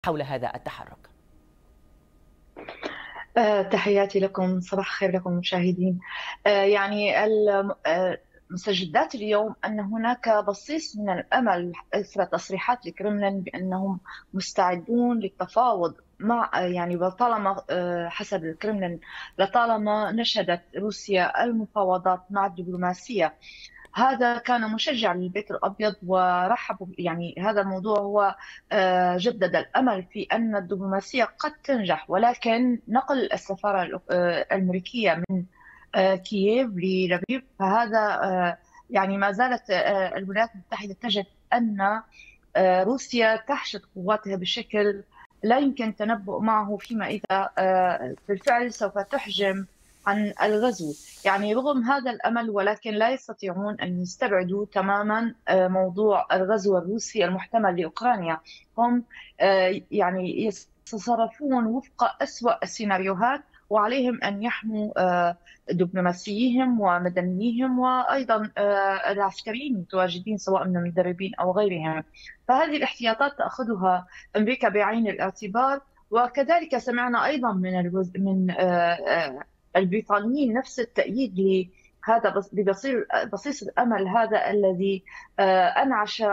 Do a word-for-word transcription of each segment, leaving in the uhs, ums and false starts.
حول هذا التحرك؟ آه، تحياتي لكم، صباح الخير لكم مشاهدين. آه، يعني ال- آه، مستجدات اليوم أن هناك بصيص من الأمل إثر تصريحات الكرملين بأنهم مستعدون للتفاوض مع، آه، يعني لطالما، آه، حسب الكرملين، لطالما نشدت روسيا المفاوضات مع الدبلوماسية. هذا كان مشجع للبيت الأبيض ورحبوا، يعني هذا الموضوع هو آه، جدد الأمل في أن الدبلوماسية قد تنجح، ولكن نقل السفارة الأ- آه، الأمريكية من آه، كييف للبيب، فهذا آه، يعني ما زالت آه، الولايات المتحدة تجد أن آه، روسيا تحشد قواتها بشكل لا يمكن التنبؤ معه، فيما إذا آه، بالفعل سوف تحجم عن الغزو. يعني رغم هذا الأمل، ولكن لا يستطيعون أن يستبعدوا تماما آه، موضوع الغزو الروسي المحتمل لأوكرانيا. هم آه، يعني يتصرفون وفق أسوأ السيناريوهات، وعليهم أن يحموا آه، دبلوماسيهم ومدنيهم، وأيضا آه، العسكريين المتواجدين سواء من المدربين أو غيرهم. فهذه الاحتياطات تأخذها أمريكا بعين الاعتبار. وكذلك سمعنا أيضا من الوز... من آه، آه، البريطانيين نفس التأييد لهذا، بص- ببصير بصيص الأمل هذا الذي آه، أنعش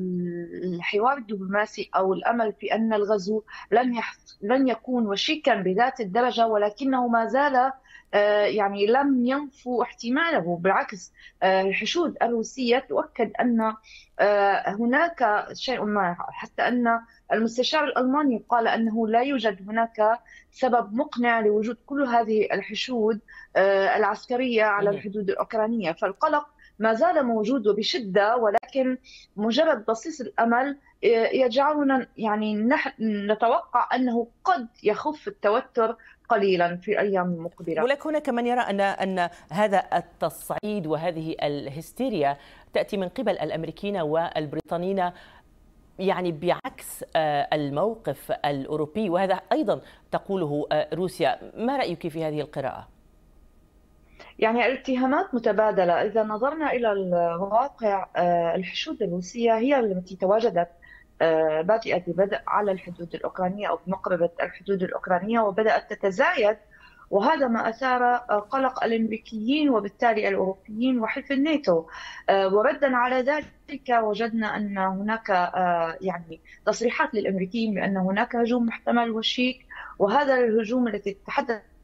الحوار الدبلوماسي، أو الأمل في أن الغزو لن يح... لن يكون وشيكا بذات الدرجة، ولكنه ما زال آه، يعني لم ينفوا احتماله. بالعكس، آه، الحشود الروسية تؤكد أن آه، هناك شيء ما، حتى أن المستشار الألماني قال أنه لا يوجد هناك سبب مقنع لوجود كل هذه الحشود آه، العسكرية على مهم. الحدود الأوكرانية. فالقلق ما زال موجود وبشدة، ولكن مجرد بصيص الأمل آه، يجعلنا يعني نح- نتوقع أنه قد يخف التوتر قليلا في الأيام المقبلة. ولكن هناك من يرى أن أن هذا التصعيد وهذه الهستيريا تأتي من قبل الأمريكيين والبريطانيين، يعني بعكس آه، الموقف الأوروبي، وهذا أيضا تقوله آه، روسيا. ما رأيك في هذه القراءة؟ يعني الاتهامات متبادلة. إذا نظرنا إلى الواقع، آه، الحشود الروسية هي التي تواجدت آه، بادئة ببدء على الحدود الأوكرانية أو بمقربة الحدود الأوكرانية، وبدأت تتزايد. وهذا ما أثار آه، قلق الأمريكيين وبالتالي الأوروبيين وحلف الناتو. آه، وردا على ذلك وجدنا أن هناك آه، يعني تصريحات للأمريكيين بأن هناك هجوم محتمل وشيك. وهذا الهجوم الذي تحدث